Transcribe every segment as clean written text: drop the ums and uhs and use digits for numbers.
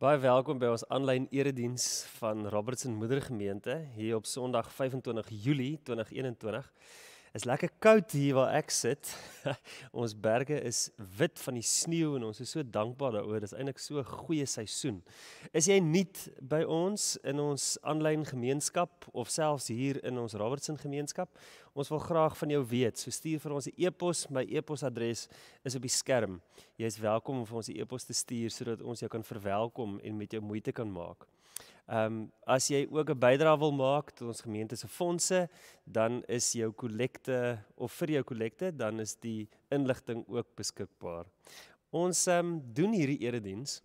Baie welkom by ons aanlyn erediens van Robertson Moedergemeente hier op Sondag 25 Julie 2021. Is lekker koud hier waar ek sit. Ons berge is wit van die sneeu en ons is so dankbaar daaroor. Dit is eintlik so 'n goeie seisoen. Is jy nuut by ons in ons aanlyn gemeenskap of selfs hier in ons Robertson gemeenskap? Ons wil graag van jou weet. So stuur vir ons 'n e-pos. My e-posadres is op die skerm. Jy is welkom om vir ons 'n e-pos te stuur sodat ons jou kan verwelkom en met jou moeite kan maak. As jy ook 'n bydrae wil maak tot ons gemeente se fondse, dan is jou kollekte of vir jou kollekte, dan is die inligting ook beskikbaar. Ons doen hierdie erediens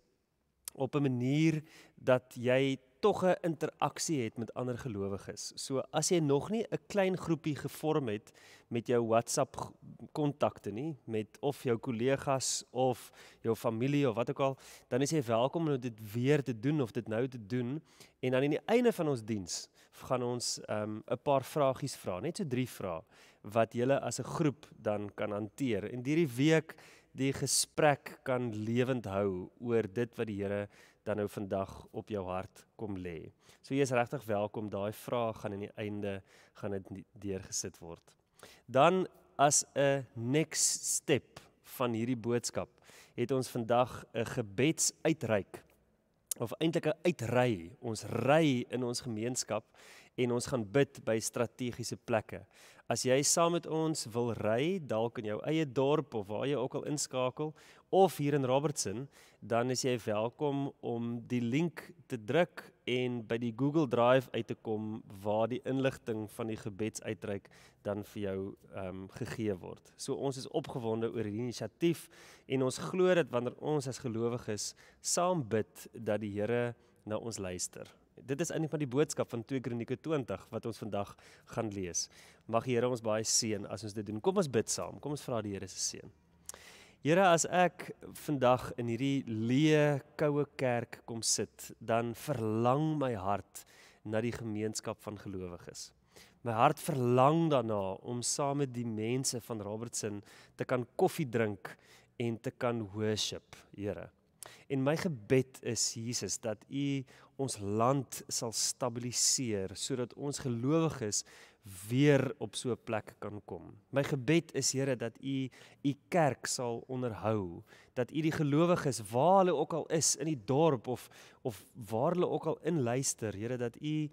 op 'n manier dat jy tog 'n interaksie het met ander gelowiges. So as jy nog nie 'n klein groepie gevorm het met jou WhatsApp kontakte nie, met of jou kollegas of jou familie of wat ook al, dan is jy welkom om dit weer te doen of dit nou te doen. En dan aan die einde van ons diens gaan ons 'n paar vragies vra, net so 3 vrae wat julle as 'n groep dan kan hanteer. En hierdie week die gesprek kan lewend hou oor dit wat die Here dan nou vandag op jou hart kom lê. So jy is regtig welkom, daai vrae gaan aan die einde gaan dit deurgesit word. Dan as 'n next step van hierdie boodskap, het ons vandag 'n gebedsuitreik, of eintlik 'n uitry. Ons ry in ons gemeenskap en ons gaan bid by strategiese plekke. As jy saam met ons wil ry, dalk in jou eie dorp of waar jy ook al inskakel, of hier in Robertson, dan is jy welkom om die link te druk en by die Google Drive uit te kom waar die inligting van die gebedsuitreik dan vir jou gegee word. So ons is opgewonde oor hierdie inisiatief en ons glo dat wanneer ons as gelowiges saam bid, dat die Here na ons luister. Dit is eintlik van die boodskap van 2 Kronieke 20 wat ons vandag gaan lees. Mag die Here ons baie seën as ons dit doen. Kom ons bid saam. Kom ons vra die Here se seën. Here, as ek vandag in hierdie leë, koue kerk kom sit, dan verlang my hart na die gemeenskap van gelowiges. My hart verlang daarna om saam met die mense van Robertson te kan koffie drink en te kan worship, Here. En my gebed is, Jesus, dat U ons land sal stabiliseer, sodat ons gelowiges weer op so 'n plek kan kom. My gebed is, Here, dat U kerk sal onderhou, dat U die gelowiges, waar hulle ook al is, in die dorp of waar hulle ook al inluister, Here, dat U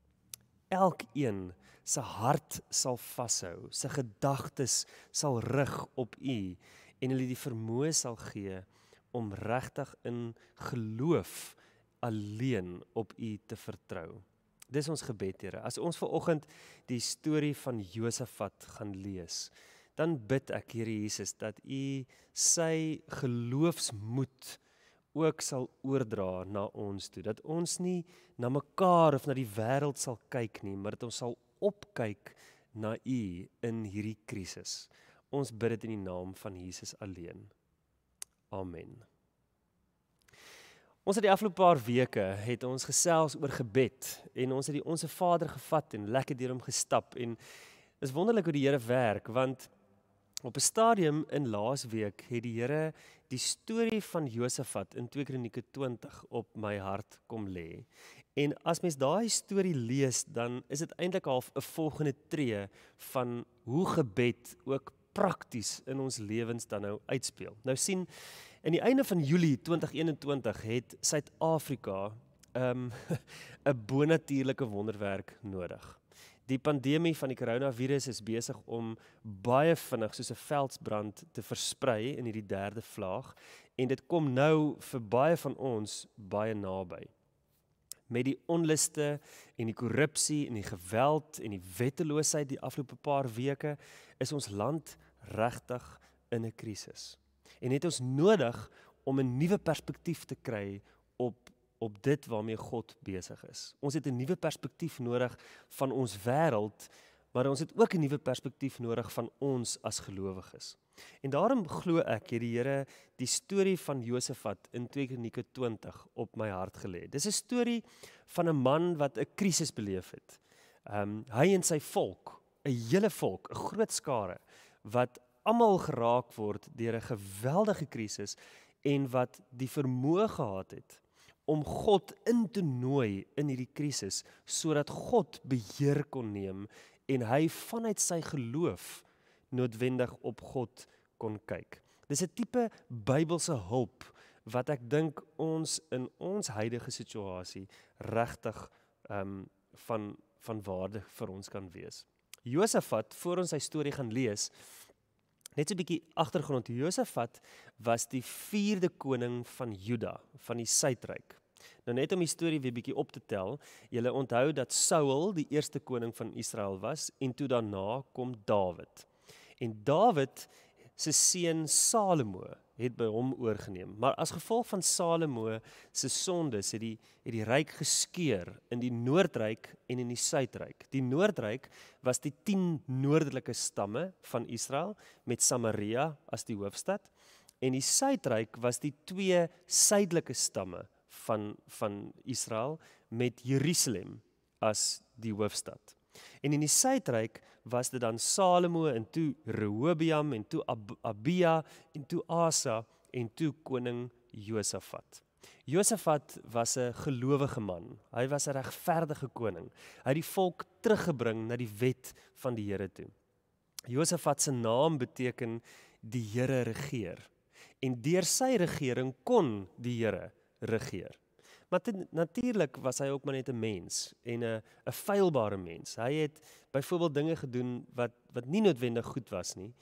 elkeen se hart sal vashou, sy gedagtes sal rig op U en hulle die vermoë sal gee om regtig in geloof alleen op U te vertrou. Dis ons gebed, Here. As ons vanoggend die storie van Josafat gaan lees, dan bid ek, Here Jesus, dat U sy geloofsmoed ook sal oordra na ons toe. Dat ons nie na mekaar of na die wêreld sal kyk nie, maar dat ons sal opkyk na U in hierdie krisis. Ons bid dit in die naam van Jesus alleen. Amen. Ons het die afgelope paar weke het ons gesels oor gebed en ons het die Onse Vader gevat en lekker deur hom gestap en is wonderlik hoe die Here werk, want op 'n stadium in laasweek het die Here die storie van Josafat in 2 Kronieke 20 op my hart kom lê. En as mens daai storie lees, dan is dit eintlik half 'n volgende tree van hoe gebed ook prakties in ons lewens dan nou uitspeel. Nou sien, in die einde van Julie 2021 het Suid-Afrika 'n bonatuurlike wonderwerk nodig. Die pandemie van die coronavirus is besig om baie vinnig soos 'n veldsbrand te versprei in hierdie 3de vlaag en dit kom nou vir baie van ons baie naby. Met die onluste en die korrupsie en die geweld en die wetteloosheid die afgelope paar weke is ons land regtig in 'n krisis. En het ons nodig om 'n nuwe perspektief te kry op dit waarmee God besig is. Ons het 'n nuwe perspektief nodig van ons wêreld, maar ons het ook 'n nuwe perspektief nodig van ons as gelowiges. En daarom glo ek het die Here die storie van Josafat in 2 Kronieke 20 op my hart gelê. Dis 'n storie van 'n man wat 'n krisis beleef het. Hy en sy volk, 'n hele volk, 'n groot skare, wat almal geraak word deur 'n geweldige krisis en wat die vermoë gehad het om God in te nooi in hierdie krisis, sodat God beheer kon neem en hy vanuit sy geloof noodwendig op God kon kyk. Dis 'n tipe Bybelse hulp wat ek dink ons in ons huidige situasie regtig van waarde vir ons kan wees. Josafat, voor ons sy storie gaan lees, net so 'n bietjie agtergrond. Josafat was die 4de koning van Juda, van die Suidryk. Nou net om die storie weer bietjie op te tel, julle onthou dat Saul die eerste koning van Israel was, en toe daarna kom Dawid. En Dawid se seun Salomo het by hom oorgeneem. Maar as gevolg van Salomo se sondes het die ryk geskeur in die Noordryk en in die Suidryk. Die Noordryk was die 10 noordelike stamme van Israel met Samaria as die hoofstad, en die Suidryk was die 2 suidelike stamme van Israel met Jerusalem as die hoofstad. En in die Suidryk was dit dan Salomo en toe Rehoboam en toe Abia en toe Asa en toe koning Josafat. Josafat was 'n gelowige man. Hy was 'n regverdige koning. Hy het die volk teruggebring na die wet van die Here toe. Josafat se naam beteken die Here regeer. En deur sy regering kon die Here regeer. Maar natuurlik was hy ook maar net 'n mens en 'n feilbare mens. Hy het byvoorbeeld dinge gedoen wat nie noodwendig goed was nie,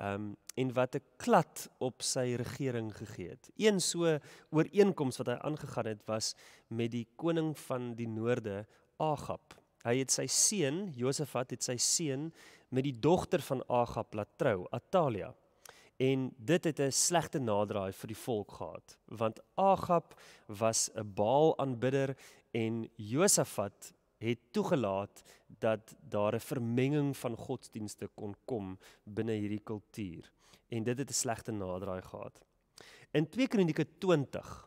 en wat 'n klad op sy regering gegee het. Een so ooreenkoms wat hy aangegaan het was met die koning van die noorde, Agab. Hy het sy seun, Josafat het sy seun met die dogter van Agab laat trou, Atalia. En dit het 'n slegte naderdraai vir die volk gehad, want Agab was 'n Baal-aanbidder en Josafat het toegelaat dat daar 'n vermenging van godsdienste kon kom binne hierdie kultuur. En dit het 'n slegte naderdraai gehad. In 2 Kronieke 20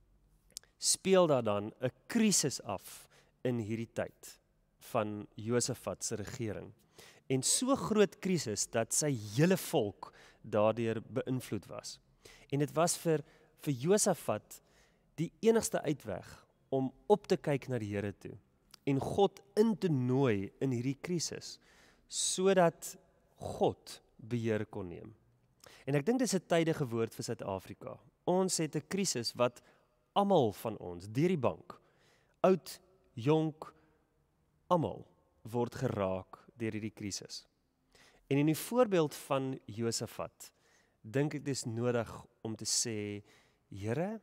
speel daar dan 'n krisis af in hierdie tyd van Josafat se regering. En so groot krisis dat sy hele volk daardeur beïnvloed was. En dit was vir Josafat die enigste uitweg om op te kyk na die Here toe en God in te nooi in hierdie krisis, sodat God beheer kon neem. En ek dink dis 'n tydige woord vir Suid-Afrika. Ons het 'n krisis wat almal van ons, deur die bank, oud, jonk, almal word geraak deur hierdie krisis. En in die voorbeeld van Josafat, dink ek dis nodig om te sê, Here,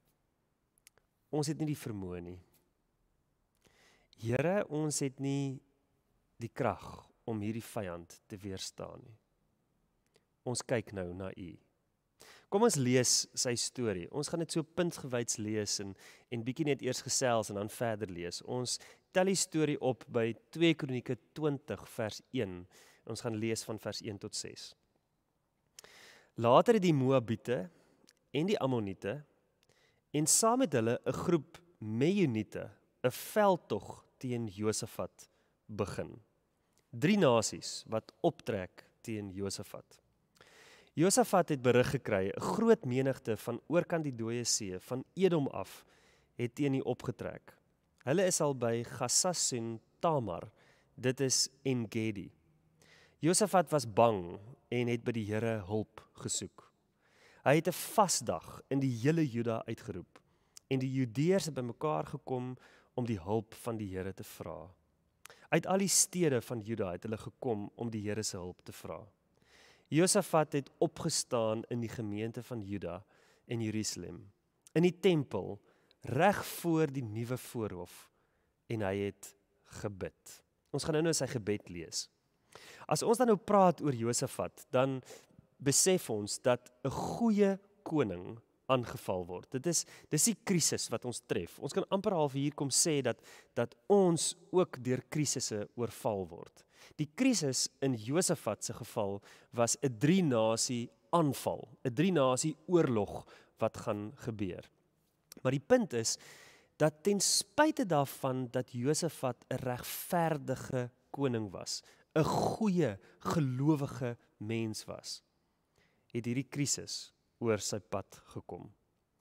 ons het nie die vermoë nie. Here, ons het nie die krag om hierdie vyand te weerstaan nie. Ons kyk nou na U. Kom ons lees sy storie. Ons gaan dit so puntgewyds lees en bietjie net eers gesels en dan verder lees. Ons tel die storie op by 2 Kronieke 20 vers 1. Ons gaan lees van vers 1 tot 6. Later het die Moabiete en die Ammoniete en saam met hulle 'n groep Meuniete 'n veldtog teen Josafat begin. 3 nasies wat optrek teen Josafat. Josafat het berig gekry, 'n groot menigte van oorkant die Dooie See, van Edom af, het teen die opgetrek. Hulle is al by Gasasun Tamar, dit is En-Gedi. Josafat was bang en het by die Here hulp gesoek. Hy het 'n vasdag in die hele Juda uitgeroep en die Judeërs het bymekaar gekom om die hulp van die Here te vra. Uit al die stede van Juda het hulle gekom om die Here se hulp te vra. Josafat het opgestaan in die gemeente van Juda en Jerusalem, in die tempel, reg voor die nuwe voorhof, en hy het gebid. Ons gaan nou sy gebed lees. As ons dan nou praat oor Josafat, dan besef ons dat 'n goeie koning aangeval word. Dis die krisis wat ons tref. Ons kan amper half hier kom sê dat ons ook deur krisisse oorval word. Die krisis in Josafat se geval was 'n 3-nasie aanval, 'n 3-nasie oorlog wat gaan gebeur. Maar die punt is dat ten spyte daarvan dat Josafat 'n regverdige koning was, 'n goeie, gelowige mens was, het hierdie krisis oor sy pad gekom.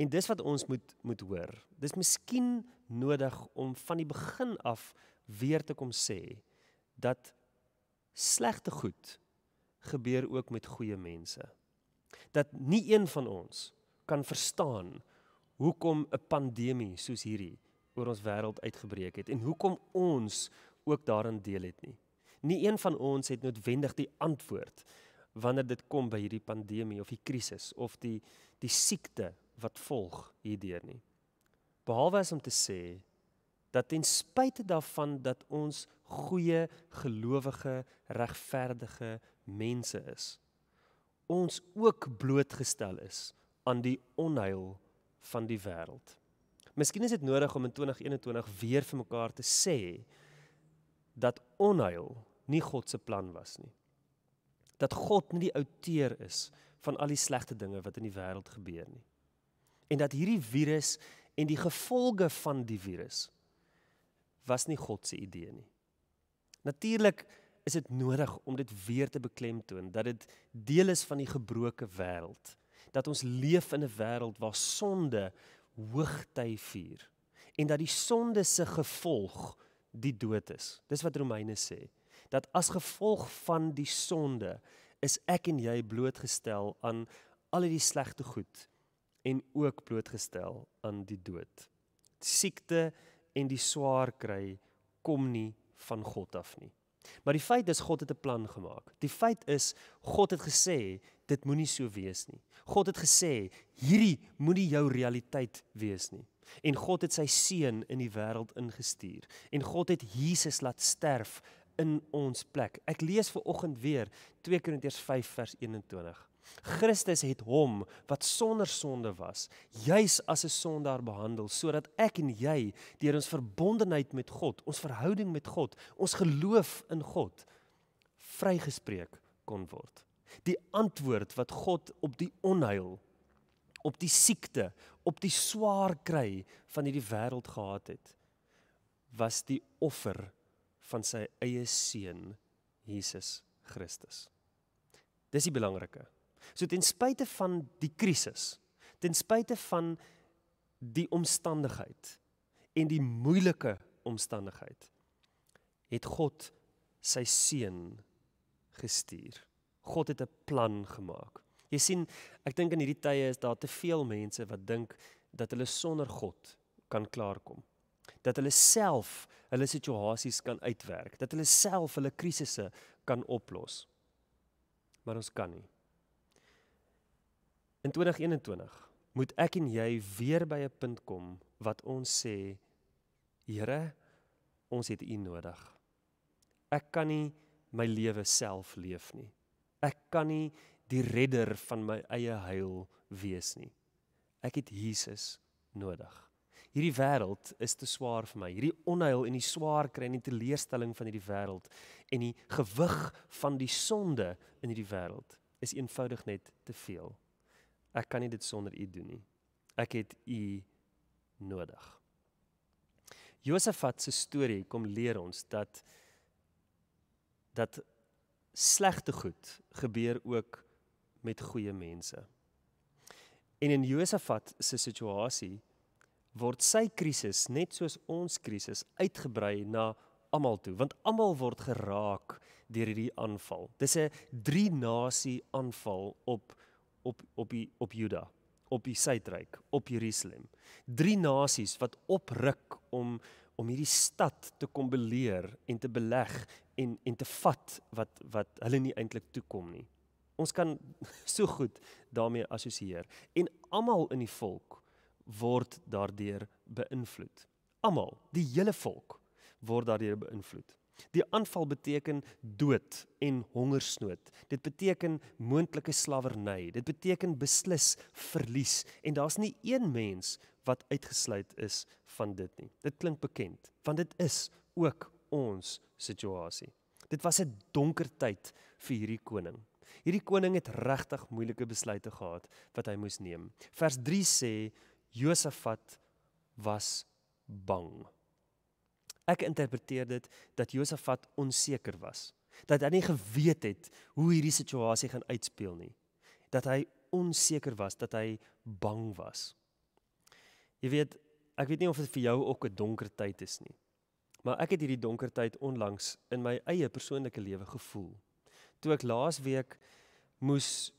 En dis wat ons moet hoor. Dis miskien nodig om van die begin af weer te kom sê, dat slegte goed gebeur ook met goeie mense. Dat nie een van ons kan verstaan hoekom 'n pandemie soos hierdie oor ons wêreld uitgebreek het en hoekom ons ook daarin deel het nie. Nie een van ons het noodwendig die antwoord wanneer dit kom by hierdie pandemie of die krisis of die siekte wat volg hierdeur nie. Behalwe as om te sê dat ten spyte daarvan dat ons goeie, gelowige, regverdige mense is, ons ook blootgestel is aan die onheil van die wêreld. Miskien is dit nodig om in 2021 weer vir mekaar te sê dat onheil nie God se plan was nie. Dat God nie die outeur is van al die slegte dinge wat in die wêreld gebeur nie. En dat hierdie virus en die gevolge van die virus was nie God se idee nie. Natuurlik is dit nodig om dit weer te beklemtoon, dat dit deel is van die gebroke wêreld. Dat ons leef in 'n wêreld waar sonde hoogty vier. En dat die sonde se gevolg die dood is. Dis wat Romeine sê. Dat as gevolg van die sonde is ek en jy blootgestel aan al die slegte goed en ook blootgestel aan die dood. Siekte en die swaar kry kom nie van God af nie. Maar die feit is, God het 'n plan gemaak. Die feit is, God het gesê, dit moenie so wees nie. God het gesê, hierdie moenie jou realiteit wees nie. En God het sy seun in die wêreld ingestuur. En God het Jesus laat sterf in ons plek. Ek lees vanoggend weer 2 Korintiërs 5 vers 21. Christus het hom wat sonder sonde was, juis as 'n sondaar behandel, sodat ek en jy deur ons verbondenheid met God, ons verhouding met God, ons geloof in God, vrygespreek kon word. Die antwoord wat God op die onheil, op die siekte, op die swaar kry van hierdie wêreld gehad het, was die offer van sy eie seun, Jesus Christus. Dis die belangrike. So ten spyte van die krisis, ten spyte van die omstandigheid en die moeilike omstandigheid, het God sy seun gestuur. God het 'n plan gemaak. Jy sien, ek dink in hierdie tye is daar te veel mense wat dink dat hulle sonder God kan klaarkom. Dat hulle self hulle situasies kan uitwerk, dat hulle self hulle krisisse kan oplos. Maar ons kan nie. In 2021 moet ek en jy weer by 'n punt kom wat ons sê, Here, ons het U nodig. Ek kan nie my lewe self leef nie. Ek kan nie die redder van my eie heil wees nie. Ek het Jesus nodig. Hierdie wêreld is te swaar vir my. Hierdie onheil en die swaar kry en die teleurstelling van hierdie wêreld en die gewig van die sonde in hierdie wêreld is eenvoudig net te veel. Ek kan nie dit sonder U doen nie. Ek het U nodig. Josafat se storie kom leer ons dat slegte goed gebeur ook met goeie mense. En in Josafat se situasie word sy krisis net soos ons krisis uitgebrei na almal toe, want almal word geraak deur hierdie aanval. Dis 'n 3-nasie aanval op Juda, op die suidryk, op Jerusalem. 3 nasies wat opruk om hierdie stad te kom beleer en te beleg en te vat wat hulle nie eintlik toekom nie. Ons kan so goed daarmee assosieer. En almal in die volk word daardeur beïnvloed. Almal, die hele volk word daardeur beïnvloed. Die aanval beteken dood en hongersnood. Dit beteken moontlike slawerny. Dit beteken beslis verlies. En daar's nie een mens wat uitgesluit is van dit nie. Dit klink bekend, want dit is ook ons situasie. Dit was 'n donker tyd vir hierdie koning. Hierdie koning het regtig moeilike besluite gehad wat hy moes neem. Vers 3 sê, Josafat was bang. Ek interpreteer dit dat Josafat onseker was. Dat hy nie geweet het hoe hierdie situasie gaan uitspeel nie. Dat hy onseker was, dat hy bang was. Jy weet, ek weet nie of dit vir jou ook 'n donker tyd is nie. Maar ek het hierdie donker tyd onlangs in my eie persoonlike lewe gevoel. Toe ek laasweek moes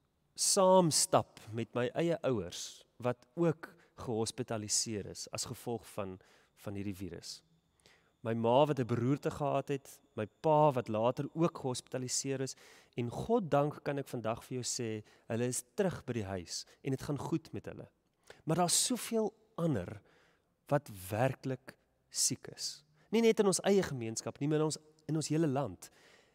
saamstap met my eie ouers wat ook gehospitaliseer is as gevolg van hierdie virus. My ma wat 'n beroerte gehad het, my pa wat later ook gehospitaliseer is en God dank kan ek vandag vir jou sê, hulle is terug by die huis en dit gaan goed met hulle. Maar daar's soveel ander wat werklik siek is. Nie net in ons eie gemeenskap nie, maar in ons hele land.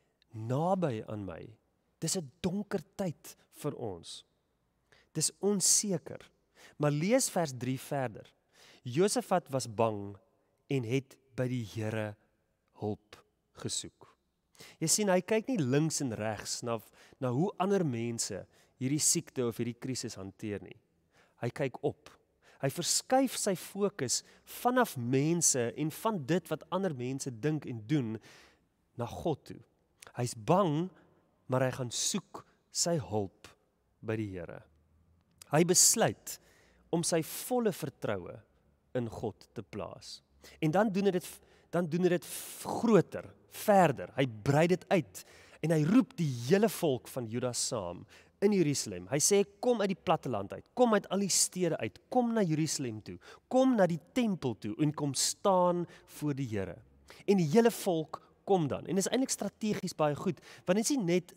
Naby aan my. Dis 'n donker tyd vir ons. Dis onseker. Maar lees vers 3 verder. Josafat was bang en het by die Here hulp gesoek. Jy sien, hy kyk nie links en regs na hoe ander mense hierdie siekte of hierdie krisis hanteer nie. Hy kyk op. Hy verskuif sy fokus vanaf mense en van dit wat ander mense dink en doen na God toe. Hy's bang, maar hy gaan soek sy hulp by die Here. Hy besluit om sy volle vertroue in God te plaas. En dan doen hy dit groter, verder. Hy brei dit uit en hy roep die hele volk van Juda saam in Jerusalem. Hy sê, kom uit die platteland uit, kom uit al die stede uit, kom na Jerusalem toe, kom na die tempel toe en kom staan voor die Here. En die hele volk kom dan. En dit is eintlik strategies baie goed, want dit is nie net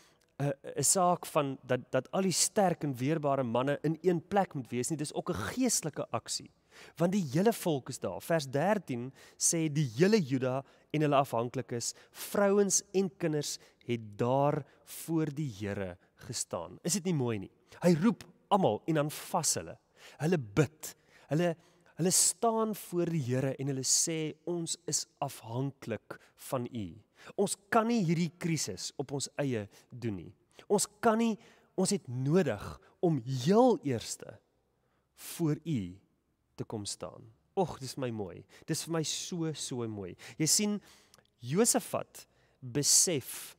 'n saak van dat al die sterk en weerbare manne in een plek moet wees nie, dis ook 'n geestelike aksie. Want die hele volk is daar. Vers 13 sê die hele Juda en hulle afhanklikes, vrouens en kinders het daar voor die Here gestaan. Is dit nie mooi nie? Hy roep almal en dan vas hulle. Hulle bid. Hulle staan voor die Here en hulle sê ons is afhanklik van U. Ons kan nie hierdie krisis op ons eie doen nie. Ons het nodig om heel eerste voor U te kom staan. Och, dis vir my mooi. Dis vir my so mooi. Jy sien, Josafat besef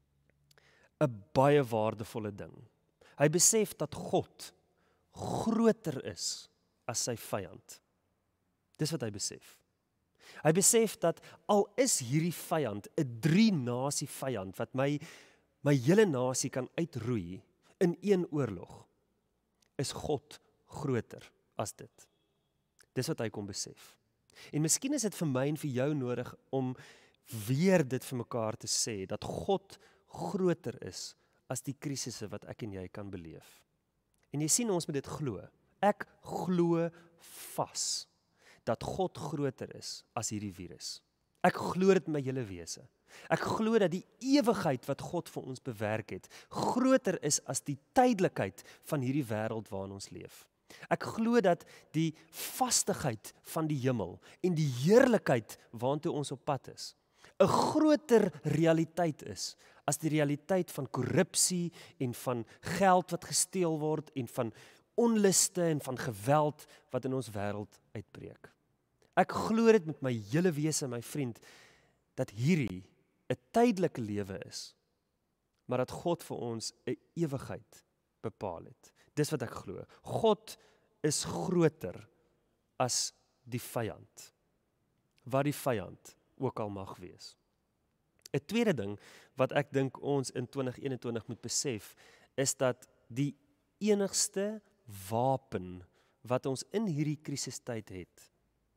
'n baie waardevolle ding. Hy besef dat God groter is as sy vyand. Dis wat hy besef. Hy besef dat al is hierdie vyand 'n 3-nasie vyand wat my hele nasie kan uitroei in een oorlog, is God groter as dit. Dis wat hy kon besef. En miskien is dit vir my en vir jou nodig om weer dit vir mekaar te sê, dat God groter is as die krisisse wat ek en jy kan beleef. En jy sien, ons moet dit glo. Ek glo vas dat God groter is as hierdie virus. Ek glo dit met my hele wese. Ek glo dat die ewigheid wat God vir ons bewerk het, groter is as die tydelikheid van hierdie wêreld waarin ons leef. Ek glo dat die vastigheid van die hemel en die heerlikheid waantoe ons op pad is, 'n groter realiteit is as die realiteit van korrupsie en van geld wat gesteel word en van onluste en van geweld wat in ons wêreld uitbreek. Ek glo dit met my hele wese, my vriend, dat hierdie 'n tydelike lewe is, maar dat God vir ons 'n ewigheid bepaal het. Dis wat ek glo. God is groter as die vyand, wat die vyand ook al mag wees. 'n tweede ding wat ek dink ons in 2021 moet besef, is dat die enigste wapen wat ons in hierdie krisistyd het,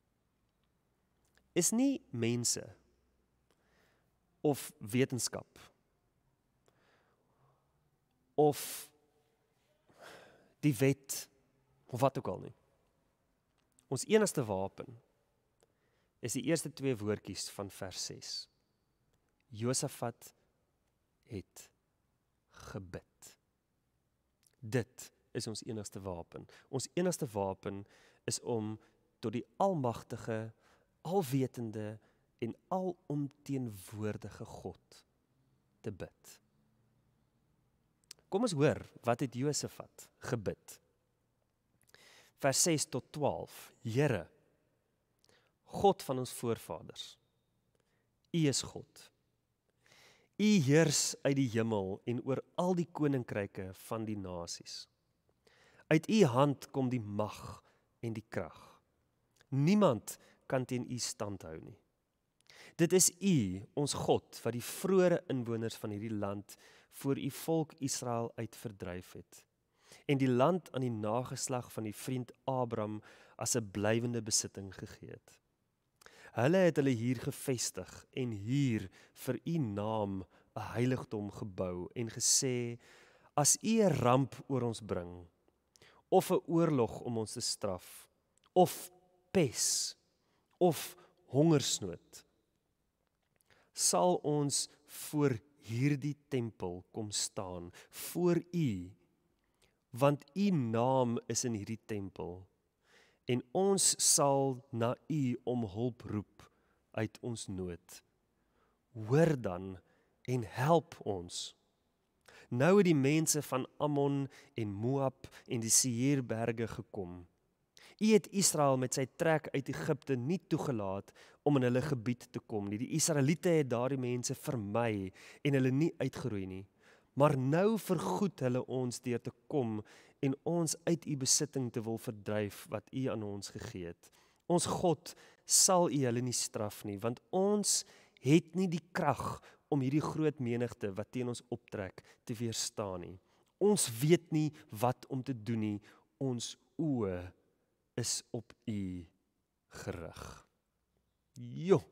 is nie mense of wetenskap of die wet of wat ook al nie. Ons enigste wapen is die eerste 2 woordjies van vers 6. Josafat het gebid. Dit is ons enigste wapen. Ons enigste wapen is om tot die almagtige, alwetende en alomteenwoordige God te bid. Kom ons hoor, wat het Josafat gebid? Vers 6 tot 12. Here, God van ons voorvaders, U is God. U heers uit die hemel en oor al die koninkryke van die nasies. Uit U hand kom die mag en die krag. Niemand kan teen U stand hou nie. Dit is U, ons God, wat die vroeëre inwoners van hierdie land voor U volk Israel uit verdryf het, en die land aan die nageslag van die vriend Abraham as 'n blywende besitting gegee het. Hulle het hulle hier gevestig en hier vir U naam 'n heiligdom gebou en gesê, as U 'n ramp oor ons bring, of 'n oorlog om ons te straf, of pes, of hongersnood, sal ons voor hierdie tempel kom staan, voor U, want U naam is in hierdie tempel, en ons sal na U om hulp roep uit ons nood. Hoor dan en help ons. Nou het die mense van Ammon en Moab en die Seirberge gekom. U het Israel met sy trek uit Egipte nie toegelaat om in hulle gebied te kom nie. Die Israeliete het daardie mense vermy en hulle nie uitgeroei nie. Maar nou vergoed hulle ons deur te kom en ons uit U besitting te wil verdryf wat U aan ons gegee het. Ons God sal U hulle nie straf nie, want ons het nie die krag om hierdie groot menigte wat teen ons optrek te weerstaan nie. Ons weet nie wat om te doen nie. Ons oë is op U gerig. Jo,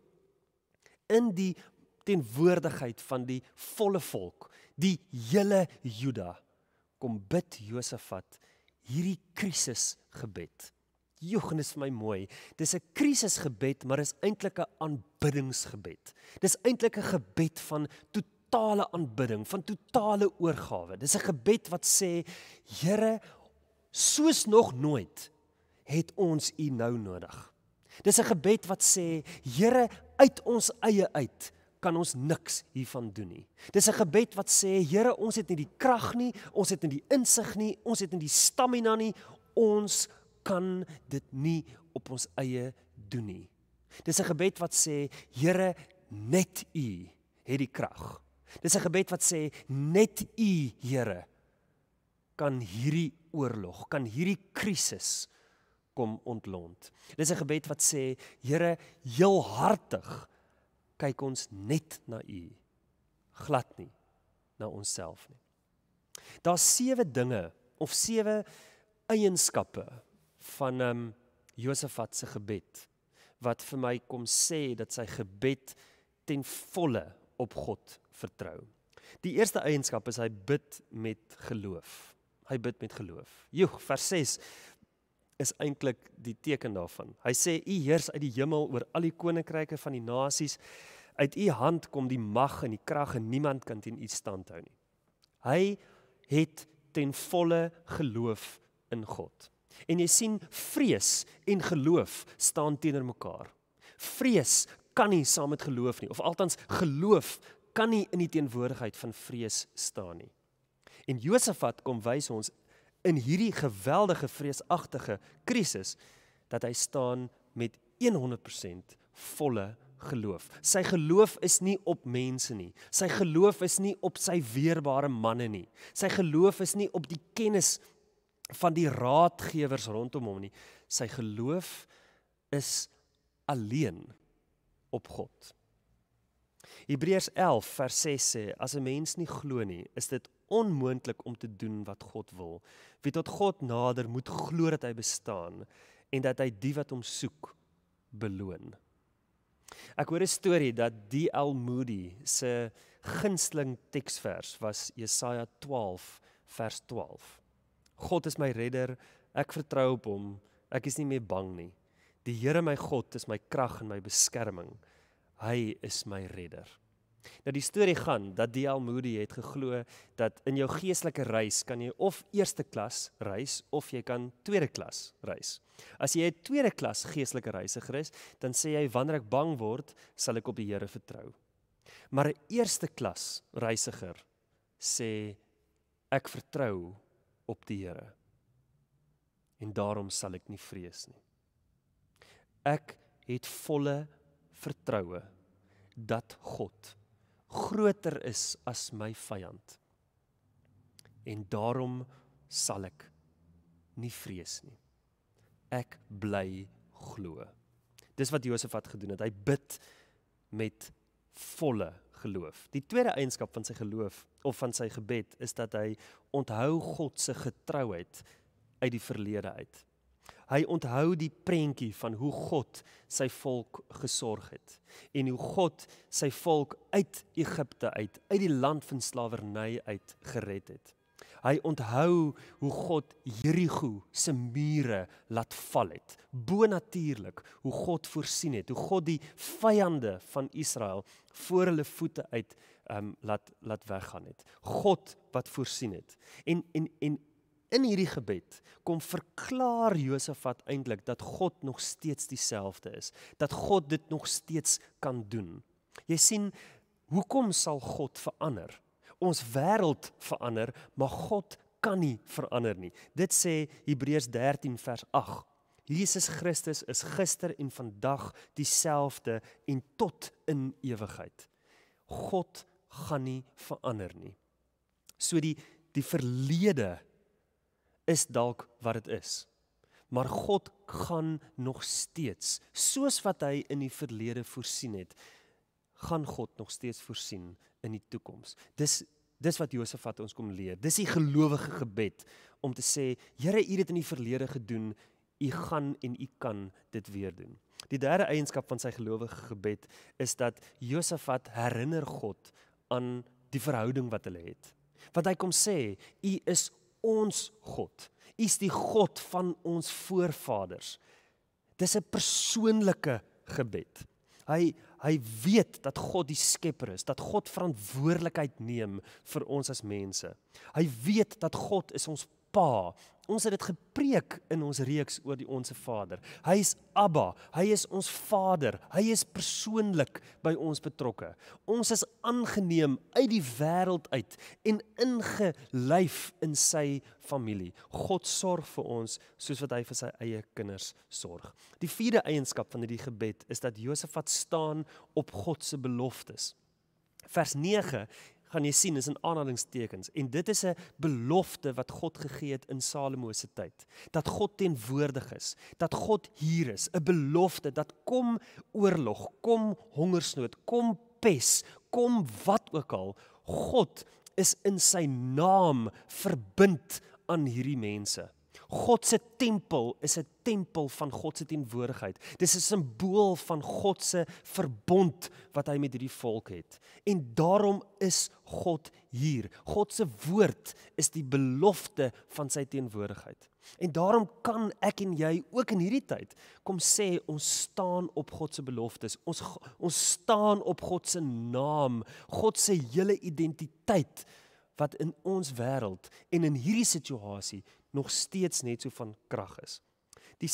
in die teenwoordigheid van die volle volk, die hele Juda, kom bid Josafat hierdie krisisgebed. Joh, dis vir my mooi. Dis 'n krisisgebed, maar is eintlik 'n aanbiddingsgebed. Dis eintlik 'n gebed van totale aanbidding, van totale oorgawe. Dis 'n gebed wat sê, Here, soos nog nooit het ons U nou nodig. Dis 'n gebed wat sê, Here, uit ons eie uit kan ons niks hiervan doen nie. Dis 'n gebed wat sê, Here, ons het nie die krag nie, ons het nie die insig nie, ons het nie die stamina nie, ons kan dit nie op ons eie doen nie. Dis 'n gebed wat sê, Here, net U het die krag. Dis 'n gebed wat sê, net U, Here, kan hierdie oorlog, kan hierdie krisis kom ontlont. Dis 'n gebed wat sê, Here, heelhartig kyk ons net na U, glad nie na onsself nie. Daar's 7 dinge of 7 eienskappe van Josafat se gebed wat vir my kom sê dat sy gebed ten volle op God vertrou. Die eerste eienskap is hy bid met geloof. Hy bid met geloof. Joh, vers 6 is eintlik die teken daarvan. Hy sê, U heers uit die hemel oor al die koninkryke van die nasies, uit U hand kom die mag en die krag en niemand kan teen U stand hou nie. Hy het ten volle geloof in God. En jy sien, vrees en geloof staan teenoor mekaar. Vrees kan nie saam met geloof nie, of althans geloof kan nie in die teenwoordigheid van vrees staan nie. En Josafat kom wys ons in hierdie geweldige vreesagtige krisis dat hy staan met 100% volle geloof. Sy geloof is nie op mense nie. Sy geloof is nie op sy weerbare manne nie. Sy geloof is nie op die kennis van die raadgewers rondom hom nie. Sy geloof is alleen op God. Hebreërs 11 vers 6 sê, as 'n mens nie glo nie, is dit onmoontlik om te doen wat God wil. Wie tot God nader moet glo dat hy bestaan en dat hy die wat hom soek beloon. Ek hoor 'n storie dat D.L. Moody se gunsteling teksvers was Jesaja 12 vers 12. God is my redder, ek vertrou op hom, ek is nie meer bang nie. Die Here my God is my krag en my beskerming. Hy is my redder. Nou die storie gaan dat D.L. Moody het geglo dat in jou geestelike reis kan jy of eerste klas reis of jy kan tweede klas reis. As jy 'n tweede klas geestelike reisiger is, dan sê jy wanneer ek bang word, sal ek op die Here vertrou. Maar 'n eerste klas reisiger sê ek vertrou op die Here. En daarom sal ek nie vrees nie. Ek het volle vertroue dat God groter is as my vyand. En daarom sal ek nie vrees nie. ek bly glo. Dis wat Josafat gedoen het. Hy bid met volle geloof. Die tweede eienskap van sy geloof, of van sy gebed, is dat hy onthou God se getrouheid uit die verlede uit. Hy onthou die prentjie van hoe God sy volk gesorg het, en hoe God sy volk uit Egipte uit die land van slawerny uit gered het. Hy onthou hoe God Jerigo se mure laat val het, bonatuurlik, hoe God voorsien het, hoe God die vyande van Israel voor hulle voete uit laat weggaan het. God wat voorsien het. En in hierdie gebed kom verklaar Josafat eintlik dat God nog steeds dieselfde is, dat God dit nog steeds kan doen. Jy sien, hoekom sal God verander? Ons wêreld verander, maar God kan nie verander nie. Dit sê Hebreërs 13 vers 8. Jesus Christus is gister en vandag dieselfde en tot in ewigheid. God gaan nie verander nie. So die verlede is dalk wat dit is. Maar God gaan nog steeds, soos wat hy in die verlede voorsien het, gaan God nog steeds voorsien in die toekoms. Dis wat Josafat ons kom leer. Dis die gelowige gebed om te sê, Here, U het dit in die verlede gedoen, U gaan en U kan dit weer doen. Die derde eienskap van sy gelowige gebed is dat Josafat herinner God aan die verhouding wat hulle het. Want hy kom sê, U is ons God. U is die God van ons voorvaders. Dis 'n persoonlike gebed. Hy weet dat God die skepper is, dat God verantwoordelikheid neem vir ons as mense. Hy weet dat God is ons Pa. Ons het dit gepreek in ons reeks oor die Onse Vader. Hy is Abba, hy is ons Vader, hy is persoonlik by ons betrokke. Ons is aangeneem uit die wêreld uit en ingelyf in sy familie. God sorg vir ons soos wat hy vir sy eie kinders sorg. Die vierde eienskap van hierdie gebed is dat Josafat staan op God se beloftes. Vers 9 gaan jy sien, is in aanhalingstekens, en dit is 'n belofte wat God gegee het in Salomo se tyd, dat God teenwoordig is, dat God hier is, 'n belofte dat kom oorlog, kom hongersnood, kom pes, kom wat ook al, God is in sy naam verbind aan hierdie mense. God se tempel is 'n tempel van God se teenwoordigheid. Dis 'n simbool van God se verbond wat hy met hierdie volk het. En daarom is God hier. God se woord is die belofte van sy teenwoordigheid. En daarom kan ek en jy ook in hierdie tyd kom sê ons staan op God se beloftes. Ons staan op God se naam, God se hele identiteit wat in ons wêreld en in hierdie situasie nog steeds net so van krag is. Die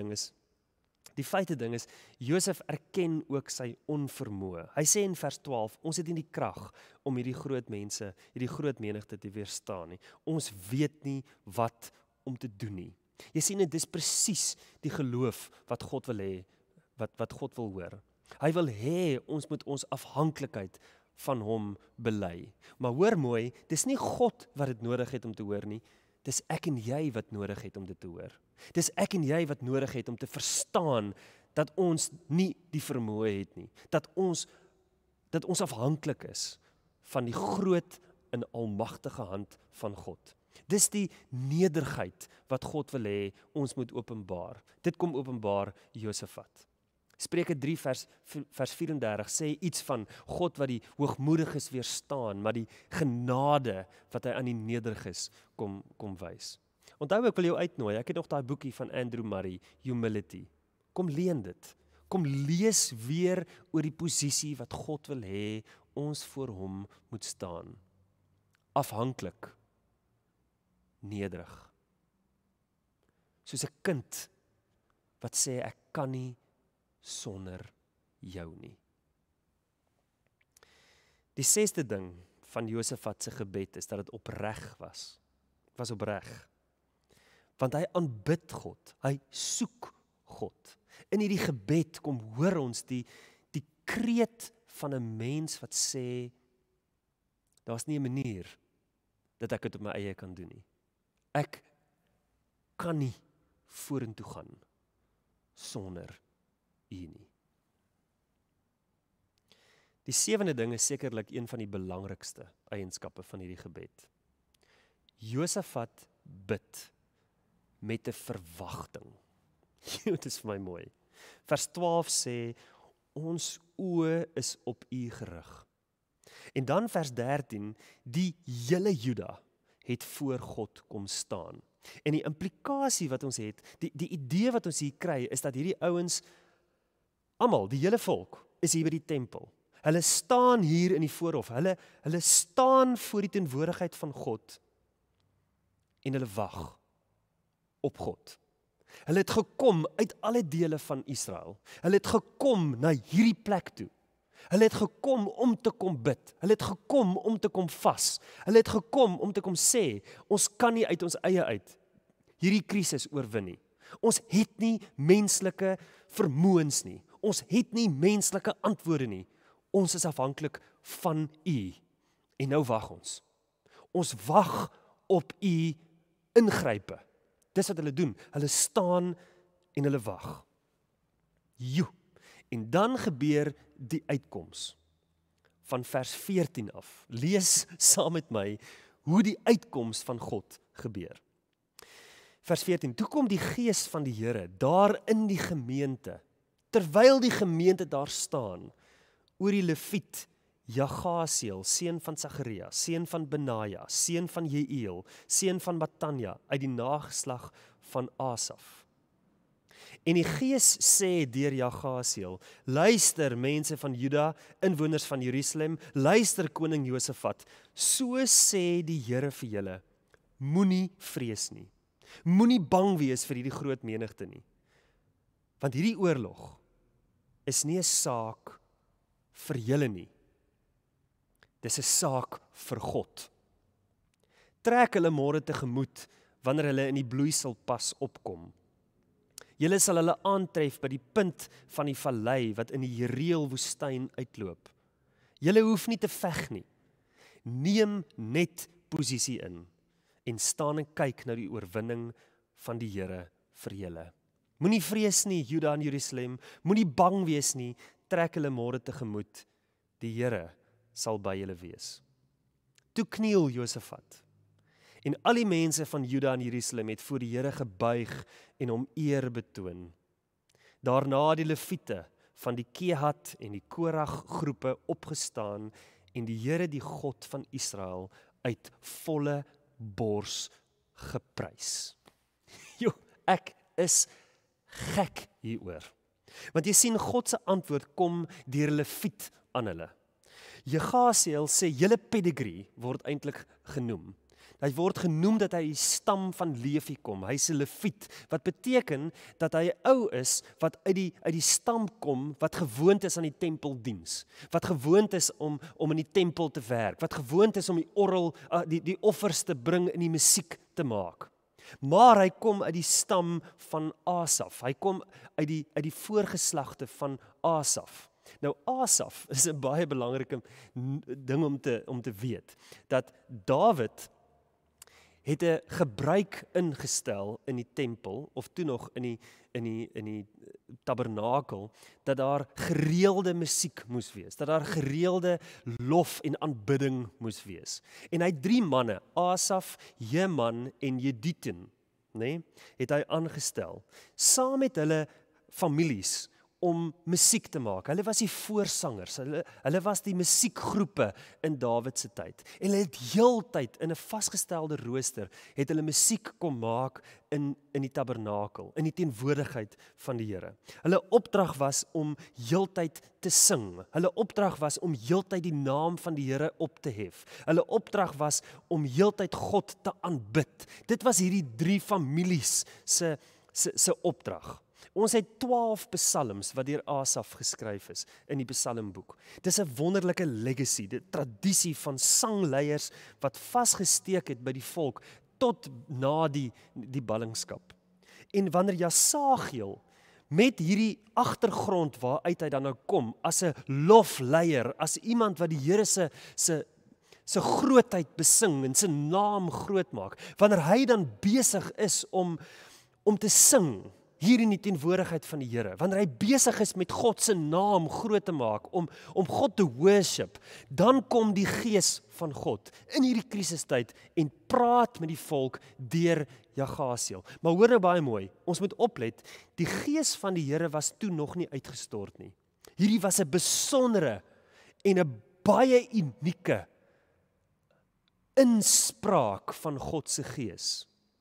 vyfde ding is, Josef erken ook sy onvermoë. Hy sê in vers 12, ons het nie die krag om hierdie groot mense, hierdie groot menigte te weerstaan nie. Ons weet nie wat om te doen nie. Jy sien, dit is presies die geloof wat God wil hê, wat God wil hoor. Hy wil hê ons moet ons afhanklikheid van hom bely. Maar hoor mooi, dis nie God wat dit nodig het om te hoor nie. Dis ek en jy wat nodig het om dit te hoor. Dis ek en jy wat nodig het om te verstaan dat ons nie die vermoë het nie. Dat ons afhanklik is van die groot en almagtige hand van God. Dis die nederigheid wat God wil hê ons moet openbaar. Dit kom openbaar Josafat. Spreuke 3 vers 34 sê iets van God wat die hoogmoediges weerstaan, maar die genade wat hy aan die nederiges kom wys. Onthou, ek wil jou uitnooi, ek het nog daai boekie van Andrew Murray, Humility. Kom leen dit. Kom lees weer oor die posisie wat God wil hê ons voor hom moet staan. Afhanklik. Nederig. Soos 'n kind wat sê ek kan nie sonder jou nie. Die 6de ding van Josafat se gebed is dat dit opreg was. Het was opreg. Want hy aanbid God, hy soek God. In hierdie gebed kom hoor ons die kreet van 'n mens wat sê, daar's nie 'n manier dat ek dit op my eie kan doen nie. Ek kan nie vorentoe gaan sonder U nie. Die 7de ding is sekerlik een van die belangrikste eienskappe van hierdie gebed. Josafat bid met 'n verwagting. Dit is vir my mooi. Vers 12 sê, ons oë is op U gerig. En dan vers 13, die hele Juda het voor God kom staan. En die implikasie wat ons het, die idee wat ons hier kry, is dat hierdie ouens, almal, die hele volk, is hier by die tempel. Hulle staan hier in die voorhof, hulle staan voor die teenwoordigheid van God, en hulle wag op God. Hulle het gekom uit alle dele van Israel. Hulle het gekom na hierdie plek toe. Hulle het gekom om te kom bid. Hulle het gekom om te kom vas. Hulle het gekom om te kom sê, ons kan nie uit ons eie uit hierdie krisis oorwin nie. Ons het nie menslike vermoëns nie. Ons het nie menslike antwoorde nie. Ons is afhanklik van U. En nou wag ons. Ons wag op U ingrype. Dis wat hulle doen. Hulle staan en hulle wag. En dan gebeur die uitkoms van vers 14 af. Lees saam met my hoe die uitkoms van God gebeur. Vers 14, toe kom die gees van die Here daar in die gemeente, terwyl die gemeente daar staan, oor die leviet Jagasiel, seun van Sagaria, seun van Benaja, seun van Jeiel, seun van Matanja, uit die nageslag van Asaf. En die gees sê deur Jagasiel, luister mense van Juda, inwoners van Jerusalem, luister koning Josafat, so sê die Here vir julle, moenie vrees nie, moenie bang wees vir hierdie groot menigte nie, want hierdie oorlog is nie 'n saak vir julle nie, dis 'n saak vir God. Trek hulle môre tegemoet, wanneer hulle in die bloeiselpas opkom. Julle sal hulle aantref by die punt van die vallei wat in die Jereel woestyn uitloop. Julle hoef nie te veg nie. Neem net posisie in en staan en kyk na die oorwinning van die Here vir julle. Moenie vrees nie, Juda en Jerusalem, moenie bang wees nie, trek hulle môre tegemoet. Die Here sal by julle wees. Toe kniel Josafat. En al die mense van Juda en Jerusalem het voor die Here gebuig en hom eer betoon. Daarna die leviete van die Kehat en die Korag groepe opgestaan en die Here die God van Israel uit volle bors geprys. Ek is gek hieroor. Want jy sien God se antwoord kom deur 'n leviet aan hulle. Jagasiel sê julle pedigree word eintlik genoem. Hy word genoem dat hy die stam van Levi kom. Hy's 'n leviet, wat beteken dat hy 'n ou is wat uit die stam kom wat gewoond is aan die tempeldiens, wat gewoond is om in die tempel te werk, wat gewoond is om die orgel, die offers te bring en die musiek te maak. Maar hy kom uit die stam van Asaf. Hy kom uit die voorgeslagte van Asaf. Nou Asaf is 'n baie belangrike ding om te weet, dat Dawid het 'n gebruik ingestel in die tempel, of toe nog in die tabernakel, dat daar gereelde musiek moes wees, dat daar gereelde lof en aanbidding moes wees. En hy het 3 manne, Asaf, Heman en Jeduthun, het hy aangestel, saam met hulle families, om musiek te maak. Hulle was die voorsangers, hulle was die musiekgroepe in Dawid se tyd. En hulle het heeltyd in 'n vasgestelde rooster, het hulle musiek kom maak in die tabernakel, in die teenwoordigheid van die Here. Hulle opdrag was om heeltyd te sing. Hulle opdrag was om heeltyd die naam van die Here op te hef. Hulle opdrag was om heeltyd God te aanbid. Dit was hierdie 3 families se opdrag. Ons het 12 psalms wat deur Asaf geskryf is in die psalmboek. Dis 'n wonderlike legacy, die tradisie van sangleiers wat vasgesteek het by die volk tot na die ballingskap. En wanneer Jesagiel met hierdie agtergrond waaruit hy dan nou kom, as 'n lofleier, as iemand wat die Here se grootheid besing en sy naam groot maak, wanneer hy dan besig is om om te sing hier in die teenwoordigheid van die Here, wanneer hy besig is met God se naam groot te maak, om God te worship, dan kom die Gees van God in hierdie krisistyd en praat met die volk deur Jagasiel. Maar hoor nou baie mooi, ons moet oplet, die Gees van die Here was toe nog nie uitgestort nie. Hierdie was 'n besondere en 'n baie unieke inspraak van God se Gees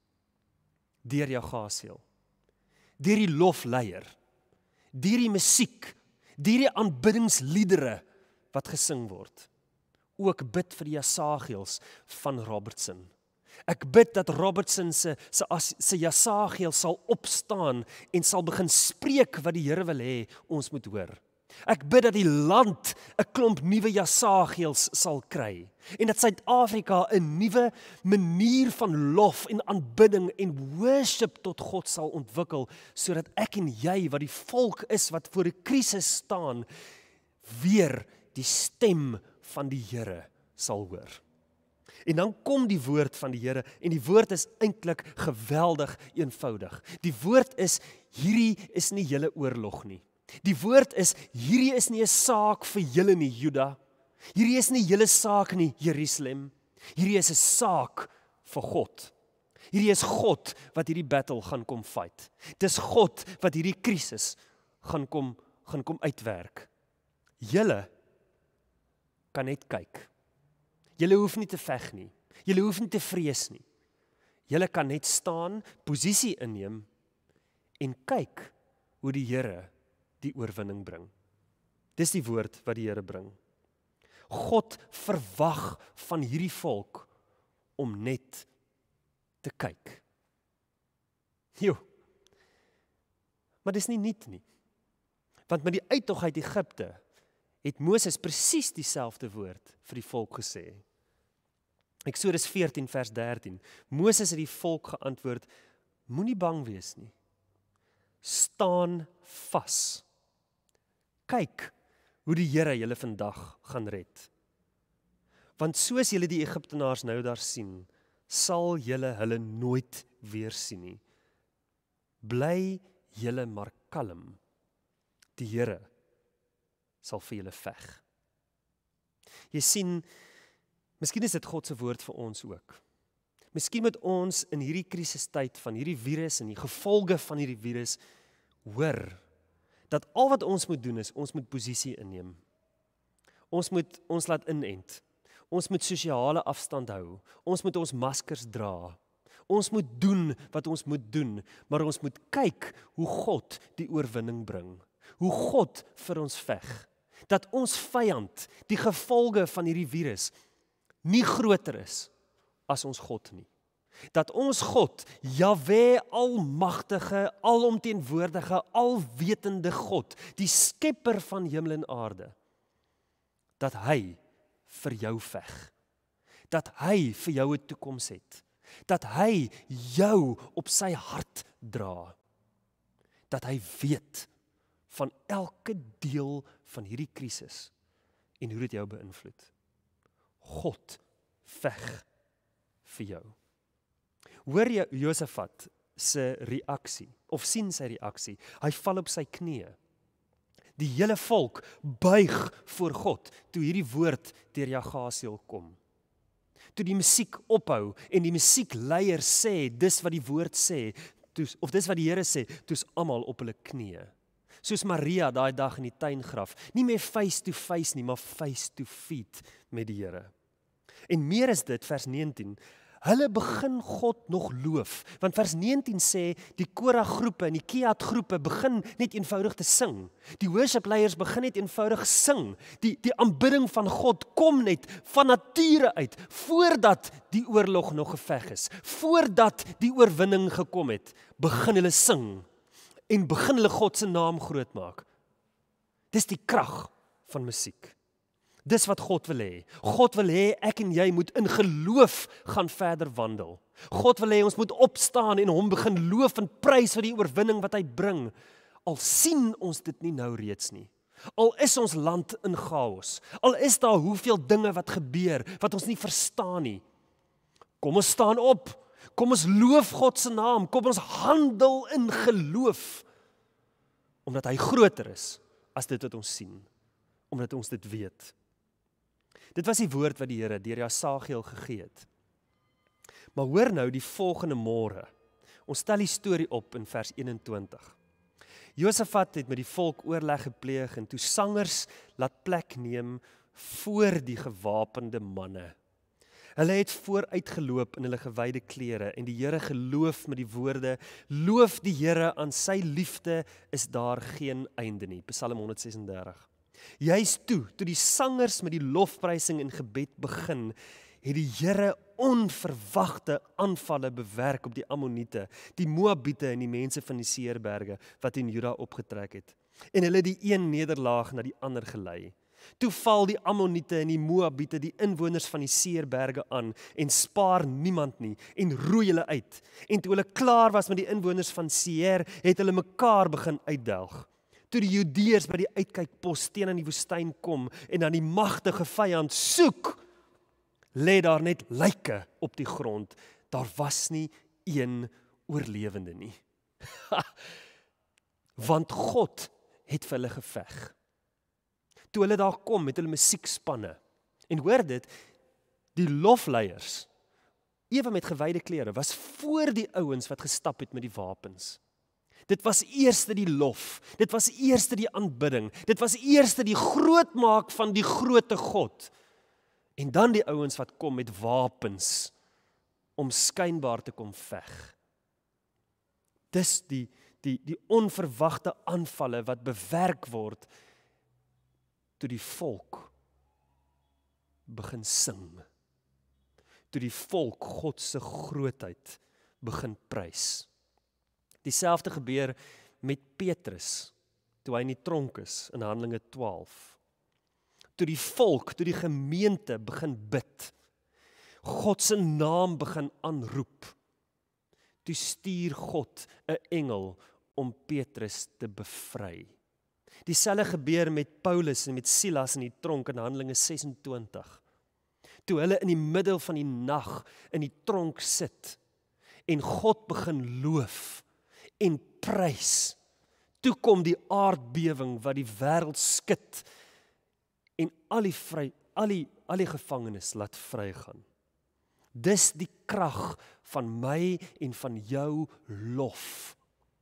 deur Jagasiel, deur die lofleier, deur die musiek, deur die aanbiddingsliedere wat gesing word. Ook bid vir die Jasagiels van Robertson. Ek bid dat Robertson se Jasagiel sal opstaan en sal begin spreek wat die Here wil hê ons moet hoor. Ek bid dat die land 'n klomp nuwe Jasagiels sal kry en dat Suid-Afrika 'n nuwe manier van lof en aanbidding en worship tot God sal ontwikkel, sodat ek en jy wat die volk is wat voor 'n krisis staan, weer die stem van die Here sal hoor. En dan kom die woord van die Here en die woord is eintlik geweldig eenvoudig. Die woord is, hierdie is nie julle oorlog nie. Die woord is, hierdie is nie 'n saak vir julle nie, Juda. Hierdie is nie julle saak nie, Jerusalem. Hierdie is 'n saak vir God. Hierdie is God wat hierdie battle gaan kom fight. Dis God wat hierdie krisis gaan kom uitwerk. Julle kan net kyk. Julle hoef nie te veg nie. Julle hoef nie te vrees nie. Julle kan net staan, posisie inneem en kyk hoe die Here die oorwinning bring. Dis die woord wat die Here bring. God verwag van hierdie volk om net te kyk. Jo. Maar dis nie nuut nie. Want met die uittog uit Egipte het Moses presies dieselfde woord vir die volk gesê. Eksodus 14 vers 13. Moses het die volk geantwoord, moenie bang wees nie. Staan vas. Kyk hoe die Here julle vandag gaan red. Want soos julle die Egiptenaars nou daar sien, sal julle hulle nooit weer sien nie. Bly julle maar kalm. Die Here sal vir julle veg. Jy sien, miskien is dit God se woord vir ons ook. Miskien moet ons in hierdie krisistyd van hierdie virus en die gevolge van hierdie virus hoor dat al wat ons moet doen is, ons moet posisie inneem. Ons moet ons laat inent. Ons moet sosiale afstand hou. Ons moet ons maskers dra. Ons moet doen wat ons moet doen, maar ons moet kyk hoe God die oorwinning bring. Hoe God vir ons veg. Dat ons vyand, die gevolge van hierdie virus, nie groter is as ons God nie. Dat ons God, Jahwe, almagtige, alomteenwoordige, alwetende God, die skepper van hemel en aarde, dat hy vir jou veg. Dat hy vir jou 'n toekoms het. Dat hy jou op sy hart dra. Dat hy weet van elke deel van hierdie krisis en hoe dit jou beïnvloed. God veg vir jou. Hoor jy Josafat se reaksie, of sien sy reaksie? Hy val op sy knieë. Die hele volk buig voor God, toe hierdie woord deur Jagasiel kom. Toe die musiek ophou, en die musiekleier sê, dis wat die woord sê, of dis wat die Here sê, toe's almal op hulle knieë. Soos Maria daai dag in die tuingraf, nie meer face to face nie, maar face to feet met die Here. En meer is dit, vers 19, hulle begin God nog loof, want vers 19 sê, die Korah groepe en die Kehat groepe begin net eenvoudig te sing. Die worship leiers begin net eenvoudig sing. Die aanbidding van God kom net van nature uit, voordat die oorlog nog geveg is, voordat die oorwinning gekom het, begin hulle sing, en begin hulle God se naam groot maak. Dis die krag van musiek. Dis wat God wil hê. God wil hê ek en jy moet in geloof gaan verder wandel. God wil hê ons moet opstaan en hom begin loof en prys vir die oorwinning wat hy bring. Al sien ons dit nie nou reeds nie. Al is ons land in chaos. Al is daar hoeveel dinge wat gebeur wat ons nie verstaan nie. Kom ons staan op. Kom ons loof God se naam, kom ons handel in geloof, omdat hy groter is as dit wat ons sien, omdat ons dit weet. Dit was die woord wat die Here deur Jesagiel gegee het. Maar hoor nou die volgende môre. Ons stel die storie op in vers 21. Josafat het met die volk oorleg gepleeg en toe sangers laat plek neem voor die gewapende manne. Hulle het vooruitgeloop in hulle gewyde klere en die Here geloof met die woorde: loof die Here, aan sy liefde is daar geen einde nie. Psalm 136. Juist toe die sangers met die lofprysing en gebed begin, het die Here onverwagte aanvalle bewerk op die Ammoniete, die Moabiete en die mense van die Seerberge wat in Juda opgetrek het. En hulle die een nederlaag na die ander gelei. Toe val die Ammoniete en die Moabiete die inwoners van die Seerberge aan en spaar niemand nie en roei hulle uit. En toe hulle klaar was met die inwoners van Seir, het hulle mekaar begin uitdelg. Toe die Judeërs by die uitkykpos teen aan die woestyn kom en dan die magtige vyand soek, lê daar net lyke op die grond. Daar was nie een oorlewende nie. Want God het vir hulle geveg. Toe hulle daar kom, het hulle musiekspanne. En hoor dit, die lofleiers, ewe met gewyde klere, was voor die ouens wat gestap het met die wapens. Dit was eerste die lof, dit was eerste die aanbidding, dit was eerste die grootmaak van die grootte God. En dan die ouens wat kom met wapens, om skynbaar te kom veg. Dis die onverwagte aanvalle wat bewerk word, toe die volk begin sing. Toe die volk God se grootheid begin prys. Dieselfde gebeur met Petrus, toe hy in die tronk is, in Handelinge 12. Toe die volk, toe die gemeente begin bid, God se naam begin aanroep, toe stuur God 'n engel om Petrus te bevry. Dieselfde gebeur met Paulus en met Silas in die tronk in Handelinge 26. Toe hulle in die middel van die nag in die tronk sit en God begin loof en prys. Toe kom die aardbewing wat die wêreld skud en al die gevangenes laat vrygaan. Dis die krag van my en van jou lof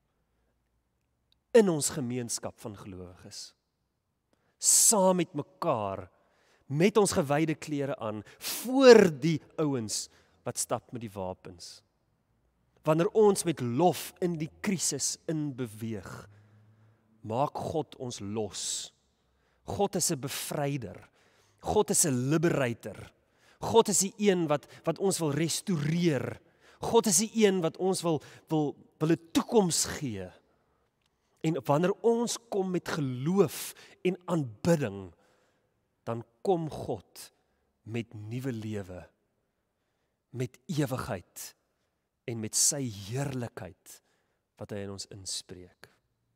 in ons gemeenskap van gelowiges. Saam met mekaar, met ons gewyde klere aan, voor die ouens wat stap met die wapens. Wanneer ons met lof in die krisis in beweeg, maak God ons los. God is 'n bevryder. God is 'n liberator. God is die een wat ons wil restoreer. God is die een wat ons wil 'n toekoms gee. En wanneer ons kom met geloof en aanbidding, dan kom God met nuwe lewe, met ewigheid en met sy heerlikheid wat hy in ons inspreek.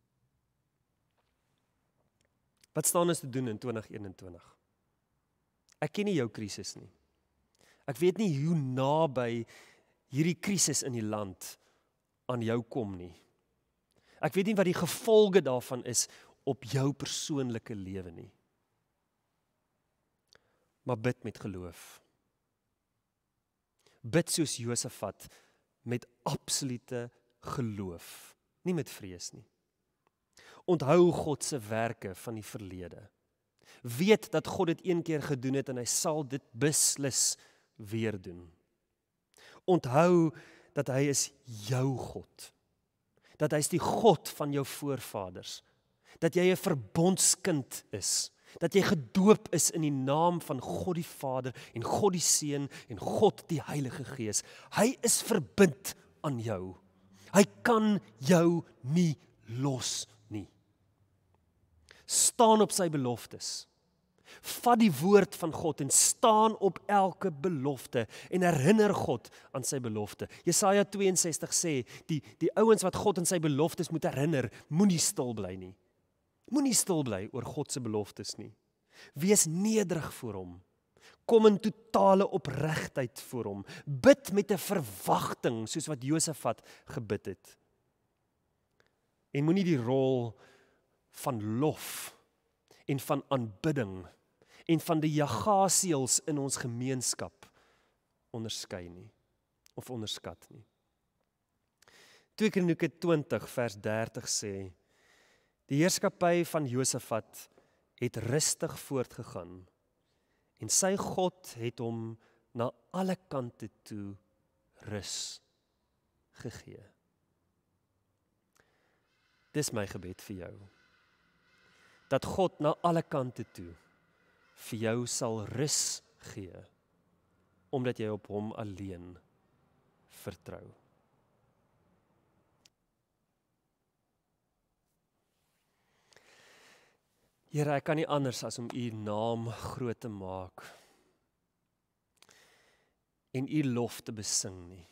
Wat staan ons te doen in 2021? Ek ken nie jou krisis nie. Ek weet nie hoe naby hierdie krisis in die land aan jou kom nie. Ek weet nie wat die gevolge daarvan is op jou persoonlike lewe nie. Maar bid met geloof. Bid soos Josafat met absolute geloof, nie met vrees nie. Onthou God se werke van die verlede. Weet dat God dit een keer gedoen het en hy sal dit beslis weer doen. Onthou dat hy is jou God. Dat hy is die God van jou voorvaders. Dat jy 'n verbondskind is. Dat jy gedoop is in die naam van God die Vader en God die Seun en God die Heilige Gees. Hy is verbind aan jou. Hy kan jou nie los nie. Staan op sy beloftes. Vat die woord van God en staan op elke belofte en herinner God aan sy belofte. Jesaja 62 sê, die ouens wat God aan sy beloftes moet herinner, moenie stil bly nie. Moenie stil bly oor God se beloftes nie. Wees nederig voor hom. Kom in totale opregtheid voor hom. Bid met 'n verwagting, soos wat Josafat gebid het. En moenie die rol van lof en van aanbidding en van die jagasiels in ons gemeenskap onderskei nie, of onderskat nie. 2 Kronieke 20 vers 30 sê, die heerskappy van Josafat het rustig voortgegaan, en sy God het hom na alle kante toe rus gegee. Dis my gebed vir jou, dat God na alle kante toe vir jou sal rus gee, omdat jy op hom alleen vertrou. Here, ek kan nie anders as om u naam groot te maak en u lof te besing nie.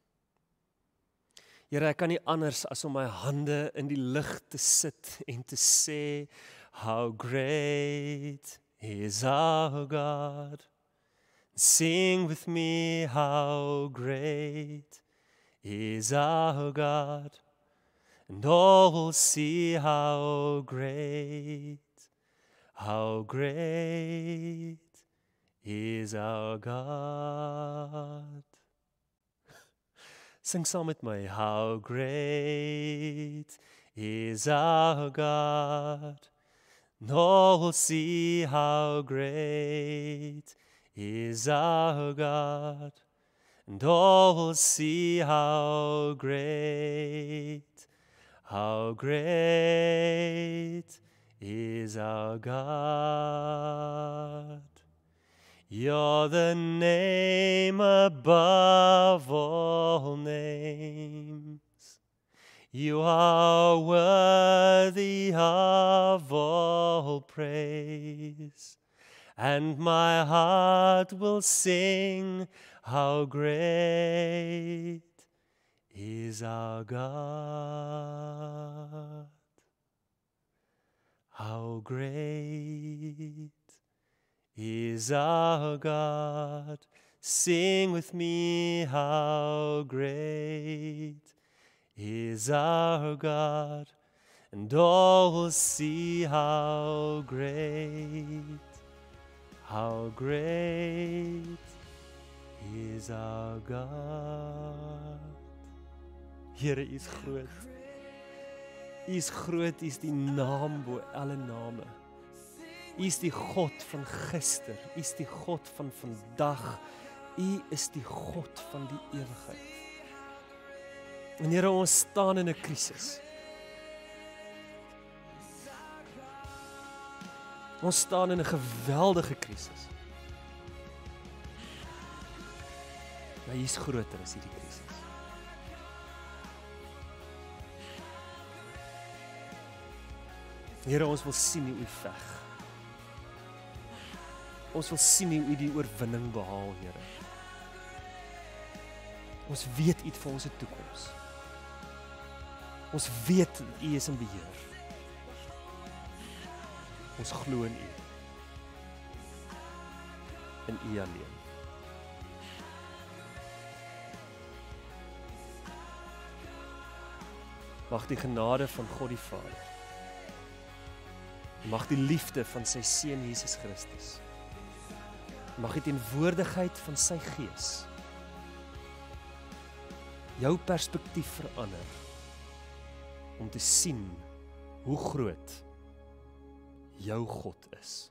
Here, ek kan nie anders as om my hande in die lug te sit en te sê, how great is our God. Sing with me, how great is our God. And all will see how great is our God. Sing saam met my, how great is our God. And all will see how great is our God. And all will see how great is our God. You're the name above all names. You are worthy of all praise. And my heart will sing, how great is our God. How great is our God. Sing with me, how great is our God. And all will see how great is our God. Here, U is groot. U is groot, U is die naam bo alle name. U is die God van gister, U is die God van vandag, U is die God van die ewigheid. En Here, ons staan in 'n krisis. Ons staan in 'n geweldige krisis. Maar U is groter as hierdie krisis. Here, ons wil sien hoe U veg. Ons wil sien hoe U die oorwinning behaal, Here. Ons weet U het vir ons 'n toekoms. Ons weet U is in beheer. Ons glo in U. In U alleen. Mag die genade van God die Vader, mag die liefde van sy Seun Jesus Christus, mag die teenwoordigheid van sy Gees jou perspektief verander om te sien hoe groot jou God is.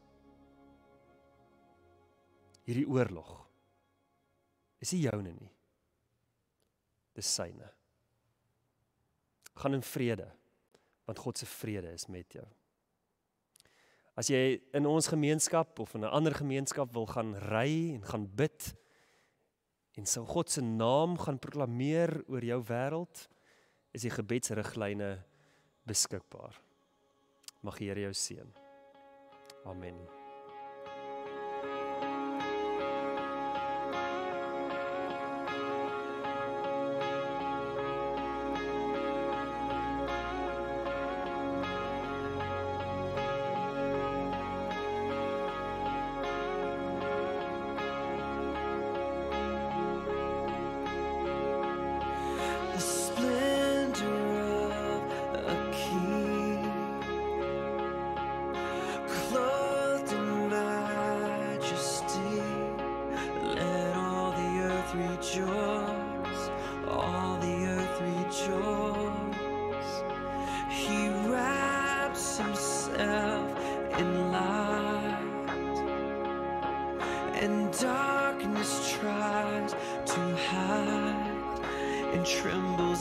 Hierdie oorlog is nie joune nie. Dis syne. Gaan in vrede, want God se vrede is met jou. As jy in ons gemeenskap of in 'n ander gemeenskap wil gaan ry en gaan bid en sou God se naam gaan proklameer oor jou wêreld, is die gebedsriglyne beskikbaar. Mag die Here jou seën. Amen.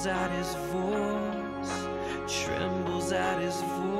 trembles at his voice, trembles at his voice.